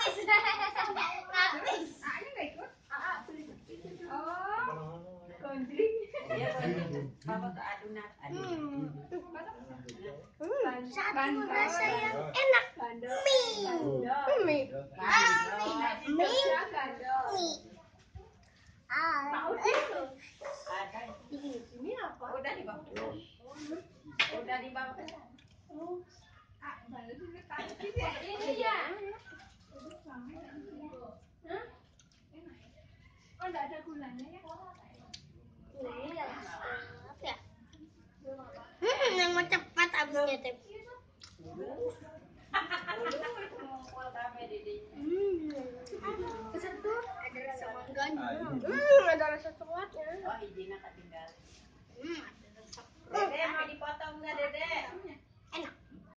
Satu rasa yang enak. Mie. Ini apa? Udah dibawa. Udah dibawa. Ini ya. Oh, enggak ada gulanya ya? Iya. Yang mau cepat habisnya teh. Satu ada rasa mangganya. Ada rasa coklatnya.